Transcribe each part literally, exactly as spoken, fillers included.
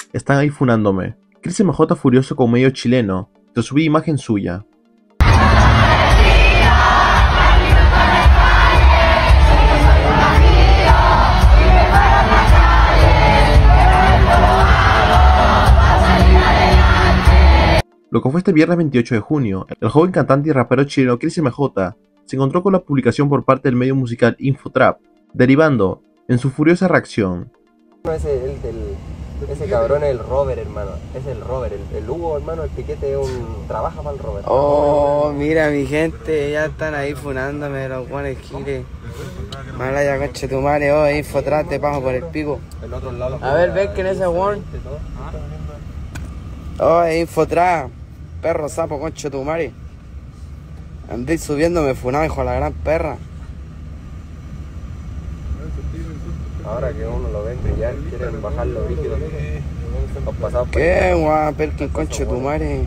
están ahí funándome. Chris M J furioso con medio chileno, te subí imagen suya. Lo que fue este viernes veintiocho de junio, el joven cantante y rapero chileno Chris M J se encontró con la publicación por parte del medio musical Infotrap, derivando en su furiosa reacción. Ese, el del, ese cabrón es el Robert, hermano. Es el Robert, el, el Hugo, hermano, el piquete es un... trabaja para el Robert. Oh, mira mi gente, ya están ahí funándome los guanes giles. Malaya coche tu madre, oh, Infotrap, te paso por el pico. El otro lado, a ver, ven que en ese one. Oh, Infotrap, perro sapo, concho tu madre. Andéis subiéndome funado, hijo de la gran perra. Ahora que uno lo ven brillar, quieren bajar los rígidos. ¿Qué, guau, Perkin, concho tu madre?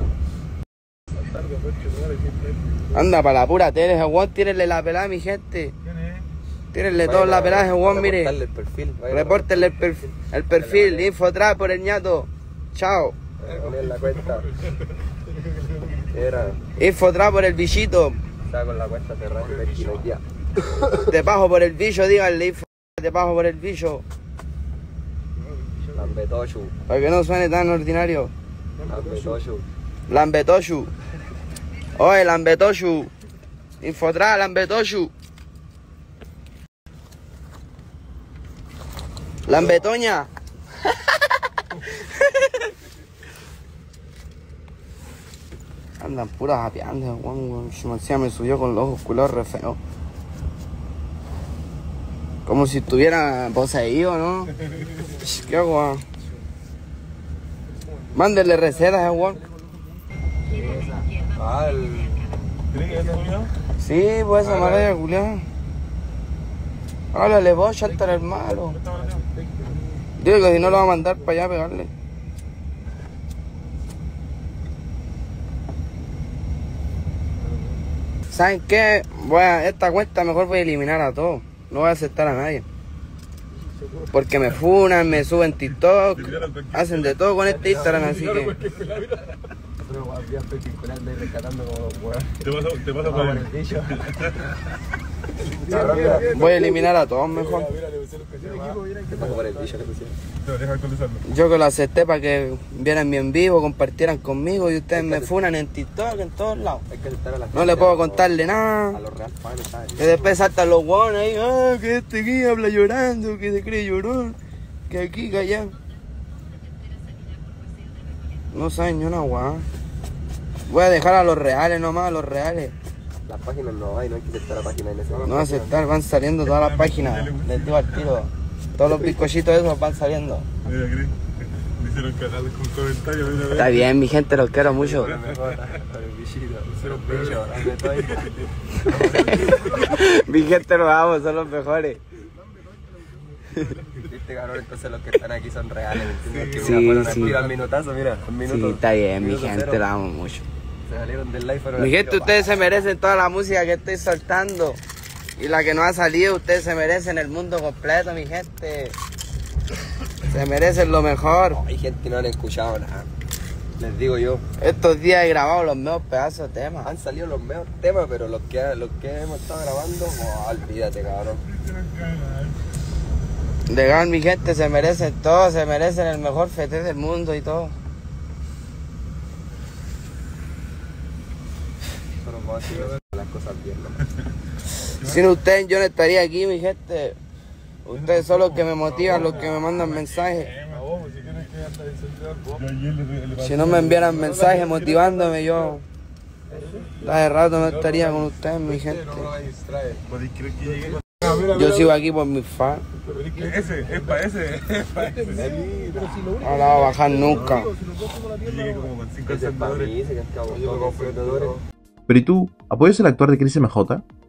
Anda para la pura tele, ese guan, tírenle la pelada, mi gente. Tírenle todos la pelada, ese guan, mire. Repórtenle el perfil, el perfil, Infotrap por el ñato. Chao. Poner la cuenta. Era. Infotrap por el bichito. Estaba con la cuenta cerrada y Perkin hoy día. Te paso por el bicho, díganle, Infotrap, te paso por el bicho. Lambetoshu. Para que no suene tan ordinario. Lambetoshu. Lambetoshu. Oye, Lambetoshu. Infotrap, Lambetoshu. Lambetoña. Andan puras apiandas, Juan. Se me subió con los ojos culos re feos. Como si estuviera poseído, ¿no? Qué agua. Mándenle recetas a Juan. Ah, el... Sí, pues esa malaya culiada. Háblale vos, chátale el malo. Dile que si no lo va a mandar para allá a pegarle. ¿Saben qué? Voy a, esta cuenta mejor voy a eliminar a todos. No voy a aceptar a nadie. Porque me funan, me suben TikTok, hacen de todo con este Instagram, así que... Te pasa por el bicho. Voy a eliminar a todos mejor. Yo que lo acepté para que vieran mi en vivo, compartieran conmigo y ustedes me funan en TikTok, en todos lados. No le puedo contarle nada. Que después saltan los guanes ahí, ah, que este aquí habla llorando, que se cree llorón, que aquí, que allá. No saben ni una guá. Voy a dejar a los reales nomás, a los reales. Las páginas no hay, no hay que aceptar la página en ese momento. No va a aceptar, van saliendo todas las páginas. Les digo al tiro. Todos los bizcochitos esos van saliendo. Mira, Cris, me hicieron canal con comentarios. Está bien, mi gente, los quiero mucho. Mi gente, los amo, son los mejores. Viste, cabrón, entonces los que están aquí son reales, ¿me entiendes? Sí, mira, sí. Mira el minutazo, mira, el minuto. Sí, está bien, mi gente, cero. los amo mucho. Se salieron del live, pero Mi gente, ustedes se merecen toda la música que estoy soltando. Y la que no ha salido, ustedes se merecen el mundo completo, mi gente. Se merecen lo mejor. Hay gente que no han escuchado nada. Les digo yo. Estos días he grabado los mejores pedazos de temas. Han salido los mejores temas, pero los que, los que hemos estado grabando, oh, olvídate, cabrón. Legal, mi gente, se merecen todo, se merecen el mejor fete del mundo y todo. Eso nos va a seguir las cosas bien, ¿no? Sin ustedes yo no estaría aquí, mi gente. Ustedes son los que me motivan, los que me mandan mensajes. Si no me enviaran mensajes motivándome, yo de rato no estaría con ustedes, mi gente. Yo sigo aquí por mis fans. Ese, es para ese, es para ese. No la va a bajar nunca. Ese es para mí, ese que acabo todo con flotadores. Pero ¿y tú? ¿Apoyas el actuar de Chris M J?